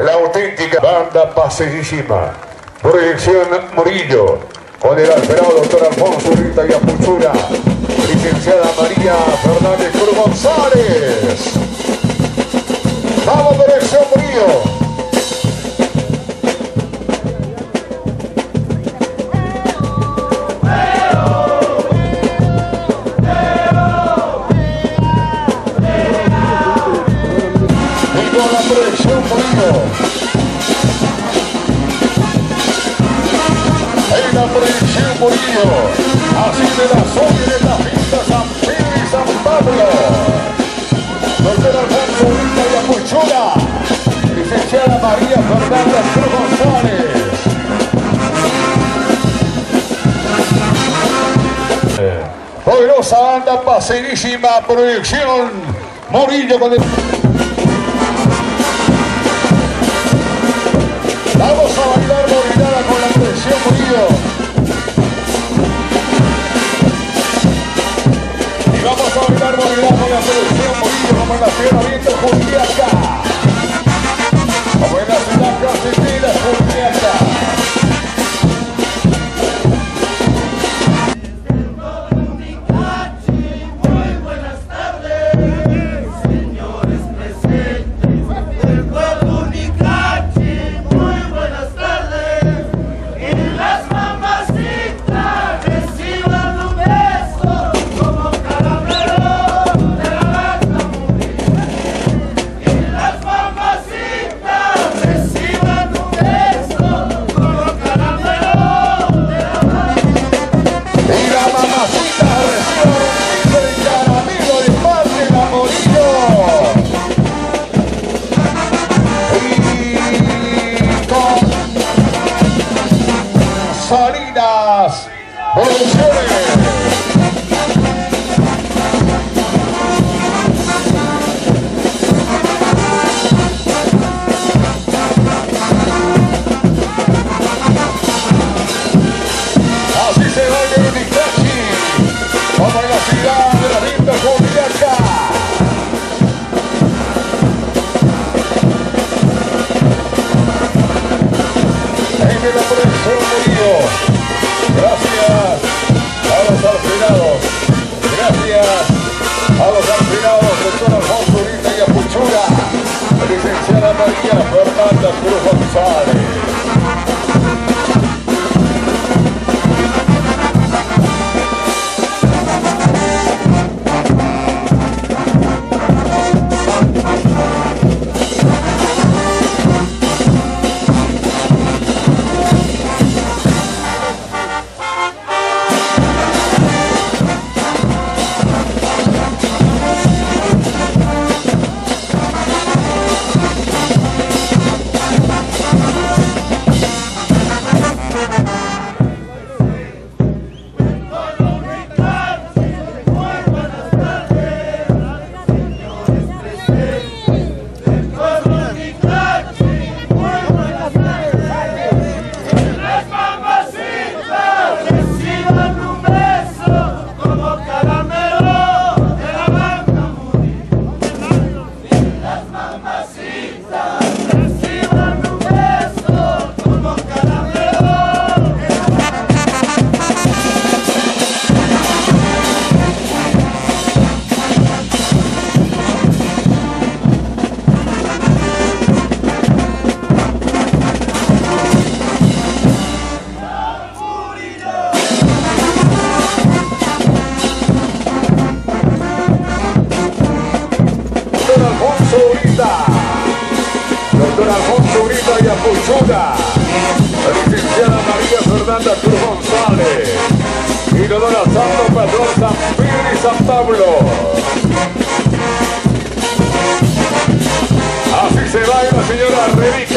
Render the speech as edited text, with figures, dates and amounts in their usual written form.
la auténtica banda paseísima. Proyección Murillo, con el alterado doctor Alfonso Urita y Apuchura, licenciada María Fernández Cruz González. Vamos, proyección Murillo. En la proyección Murillo, así de la zona de la pista San Pedro y San Pablo. Doctor Alfonso Urita y Apuchura, licenciada María Fernández Cruz González. Poderosa banda paseísima, proyección Murillo con el... Vamos a bailar movilada con la proyección Murillo. Y vamos a bailar movilada con la proyección Murillo como en la Sierra Viento Juliaca. Como en la ciudad capital Juliaca. Salinas Producciones. Así se baila en Itachi, como en la ciudad de la linda Juliaca. En la proyección Murillo. Gracias a los alfinados. Gracias a los alfinados, doctor Alfonso Urita y Apuchura, licenciada María Fernández Cruz González. Doctor Alfonso Urita y Apuchura, la licenciada María Fernández Cruz González y don Santo Patrón San Pedro y San Pablo. Así se va la señora Rebeca.